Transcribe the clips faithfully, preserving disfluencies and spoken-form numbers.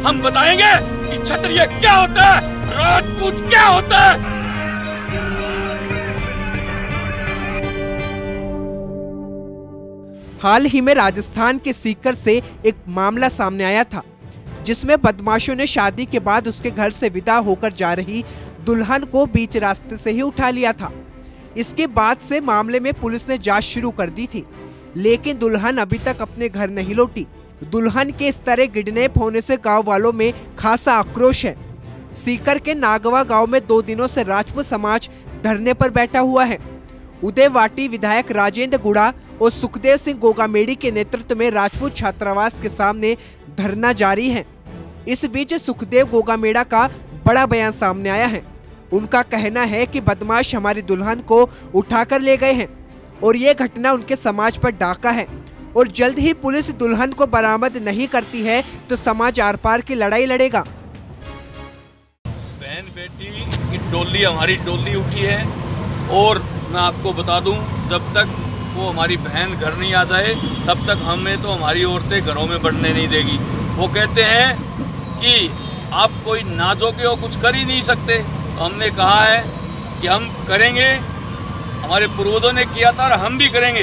हम बताएंगे कि क्षत्रिय क्या होता है, राजपूत क्या होता है। हाल ही में राजस्थान के सीकर से एक मामला सामने आया था, जिसमें बदमाशों ने शादी के बाद उसके घर से विदा होकर जा रही दुल्हन को बीच रास्ते से ही उठा लिया था। इसके बाद से मामले में पुलिस ने जांच शुरू कर दी थी, लेकिन दुल्हन अभी तक अपने घर नहीं लौटी। दुल्हन के इस तरह किडनैप होने से गांव वालों में खासा आक्रोश है। सीकर के नागवा गांव में दो दिनों से राजपूत समाज धरने पर बैठा हुआ है। उदयवाटी विधायक राजेंद्र गुड़ा और सुखदेव सिंह गोगामेड़ी के नेतृत्व में राजपूत छात्रावास के सामने धरना जारी है। इस बीच सुखदेव गोगामेड़ा का बड़ा बयान सामने आया है। उनका कहना है कि बदमाश हमारी दुल्हन को उठाकर ले गए हैं और ये घटना उनके समाज पर डाका है और जल्द ही पुलिस दुल्हन को बरामद नहीं करती है तो समाज आर पार की लड़ाई लड़ेगा। बहन बेटी की डोली हमारी डोली उठी है और मैं आपको बता दूं, जब तक वो हमारी बहन घर नहीं आ जाए तब तक हमें तो हमारी औरतें घरों में बढ़ने नहीं देगी। वो कहते हैं कि आप कोई नाजोगे हो, कुछ कर ही नहीं सकते। तो हमने कहा है कि हम करेंगे, हमारे पूर्वजों ने किया था और हम भी करेंगे।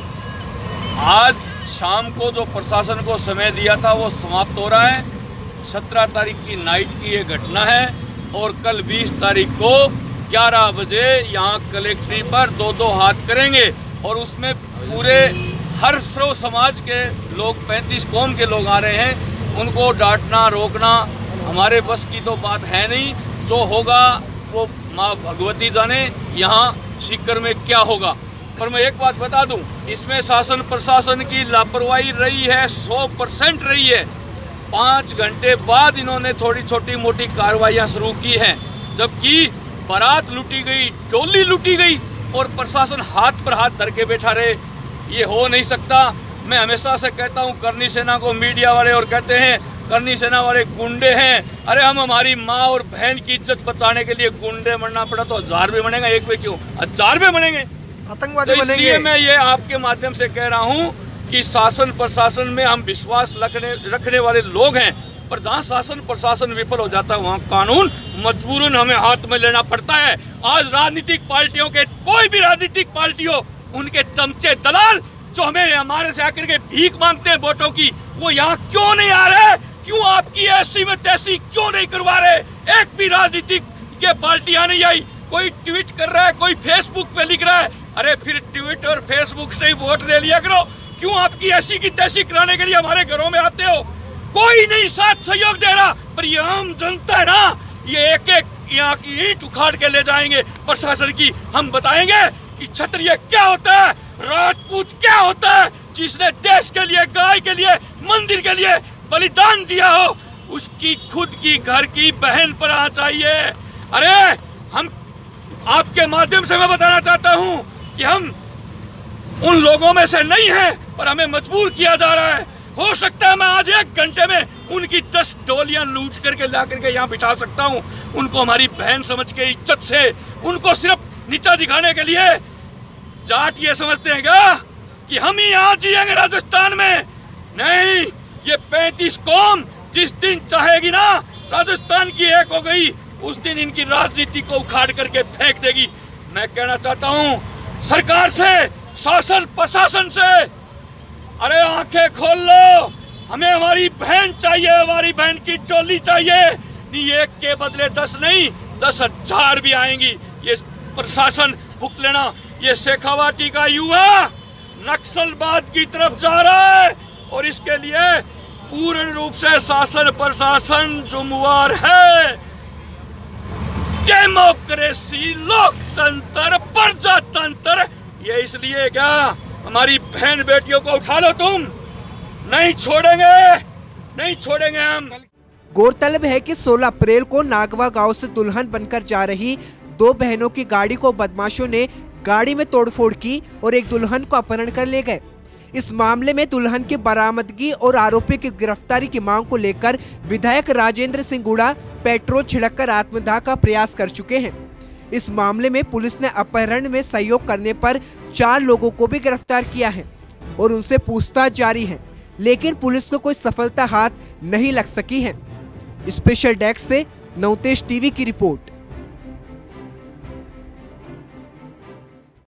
आज शाम को जो प्रशासन को समय दिया था वो समाप्त हो रहा है। सत्रह तारीख की नाइट की ये घटना है और कल बीस तारीख को ग्यारह बजे यहाँ कलेक्ट्री पर दो दो हाथ करेंगे और उसमें पूरे हर सर्व समाज के लोग, पैंतीस कौम के लोग आ रहे हैं। उनको डांटना रोकना हमारे बस की तो बात है नहीं। जो होगा वो माँ भगवती जाने यहाँ सीकर में क्या होगा। पर मैं एक बात बता दूं, इसमें शासन प्रशासन की लापरवाही रही है, सौ परसेंट रही है। पाँच घंटे बाद इन्होंने थोड़ी छोटी मोटी कार्रवाइयाँ शुरू की हैं, जबकि बारात लूटी गई, डोली लूटी गई और प्रशासन हाथ पर हाथ धर के बैठा रहे। ये हो नहीं सकता। मैं हमेशा से कहता हूँ करनी सेना को मीडिया वाले और कहते हैं करनी सेना वाले गुंडे हैं। अरे हम हमारी माँ और बहन की इज्जत बचाने के लिए गुंडे बनना पड़ा तो हजार भी बनेगा, एक पे क्यों हजार भी बनेंगे, आतंकवादी तो बनेंगे। इसलिए मैं ये आपके माध्यम से कह रहा हूँ कि शासन प्रशासन में हम विश्वास रखने रखने वाले लोग हैं, पर जहाँ शासन प्रशासन विफल हो जाता है वहाँ कानून मजबूरन हमें हाथ में लेना पड़ता है। आज राजनीतिक पार्टियों के, कोई भी राजनीतिक पार्टी हो, उनके चमचे दलाल जो हमें हमारे से आकर के भीख मांगते हैं वोटों की, वो यहाँ क्यों नहीं आ रहे? क्यों आपकी ऐसी में तैसी क्यों नहीं करवा रहे? एक भी राजनीतिक के पार्टियां नहीं आई। कोई ट्वीट कर रहा है, कोई फेसबुक पे लिख रहा है, अरे फिर ट्वीट और फेसबुक से ही वोट ले लिया करो। क्यों आपकी ऐसी की तैसी कराने के लिए हमारे घरों में आते हो? कोई नहीं साथ सहयोग दे रहा। पर ये आम जनता है ना, ये एक एक यहाँ की ईंट उखाड़ के ले जाएंगे प्रशासन की। हम बताएंगे कि क्षत्रिय क्या होता है, राजपूत क्या होता है। जिसने देश के लिए, गाय के लिए, मंदिर के लिए बलिदान दिया हो, उसकी खुद की घर की बहन पर आना चाहिए। अरे हम आपके माध्यम से मैं बताना चाहता हूं कि हम उन लोगों में से नहीं हैं, पर हमें मजबूर किया जा रहा है। हो सकता है मैं आज एक घंटे में उनकी दस डोलियां लूट करके ला करके यहाँ बिठा सकता हूँ। उनको हमारी बहन समझ के, इज्जत से, उनको सिर्फ नीचा दिखाने के लिए जाट ये समझते हैं क्या कि हम ही यहाँ जिएंगे राजस्थान में? नहीं, ये पैंतीस कौम जिस दिन चाहेगी ना राजस्थान की एक हो गई, उस दिन इनकी राजनीति को उखाड़ करके फेंक देगी। मैं कहना चाहता हूँ सरकार से, शासन प्रशासन से, अरे आंखें खोल लो। हमें हमारी बहन चाहिए, हमारी बहन की टोली चाहिए। नहीं एक के बदले दस नहीं, दस हजार भी आएंगी। ये प्रशासन भुगत लेना। ये शेखावाटी का युवा नक्सलवाद की तरफ जा रहा है और इसके लिए पूर्ण रूप से शासन प्रशासन जुम्मेवार है। डेमोक्रेसी, लोकतंत्र, प्रजातंत्र, ये इसलिए क्या हमारी बहन बेटियों को उठा लो, तुम नहीं छोड़ेंगे, नहीं छोड़ेंगे हम। गौरतलब है कि सोलह अप्रैल को नागवा गांव से दुल्हन बनकर जा रही दो बहनों की गाड़ी को बदमाशों ने गाड़ी में तोड़फोड़ की और एक दुल्हन को अपहरण कर ले गए। इस मामले में दुल्हन की बरामदगी और आरोपी की गिरफ्तारी की मांग को लेकर विधायक राजेंद्र सिंह गुड़ा पेट्रोल छिड़ककर आत्मदाह का प्रयास कर चुके हैं। इस मामले में पुलिस ने अपहरण में सहयोग करने पर चार लोगों को भी गिरफ्तार किया है और उनसे पूछताछ जारी है, लेकिन पुलिस को कोई सफलता हाथ नहीं लग सकी है। स्पेशल डेस्क से नवतेज टीवी की रिपोर्ट।